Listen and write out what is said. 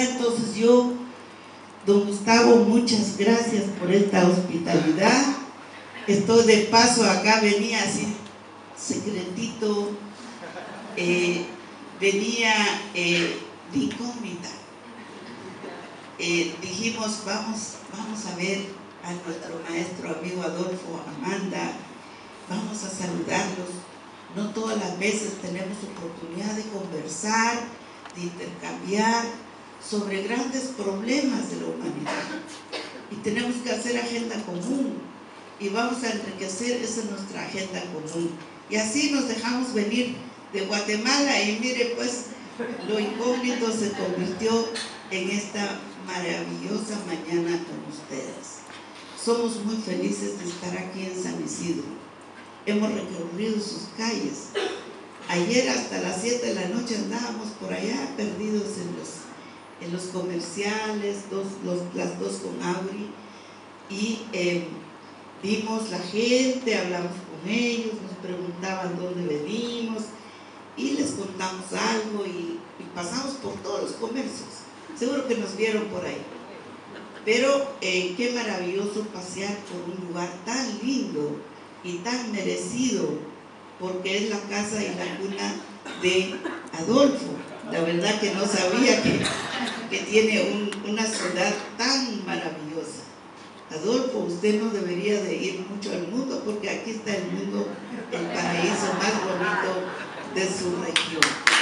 ¿verdad? Entonces yo, don Gustavo, muchas gracias por esta hospitalidad. Estoy de paso acá, venía así secretito, venía de incógnita. Dijimos, vamos a ver a nuestro maestro amigo Adolfo, Amanda, vamos a saludarlos. No todas las veces tenemos oportunidad de conversar, de intercambiar sobre grandes problemas de la humanidad. Y tenemos que hacer agenda común y vamos a enriquecer esa nuestra agenda común. Y así nos dejamos venir de Guatemala y mire pues, lo incógnito se convirtió en esta maravillosa mañana con ustedes. Somos muy felices de estar aquí en San Isidro. Hemos recorrido sus calles. Ayer hasta las 7 de la noche andábamos por allá perdidos en los comerciales, las dos con Auri, y vimos la gente, hablamos con ellos, nos preguntaban dónde venimos y les contamos algo y pasamos por todos los comercios. Seguro que nos vieron por ahí. Pero qué maravilloso pasear por un lugar tan lindo y tan merecido, porque es la casa y la cuna de Adolfo. La verdad que no sabía que tiene una ciudad tan maravillosa. Adolfo, usted no debería de ir mucho al mundo, porque aquí está el mundo, el paraíso más bonito de su región.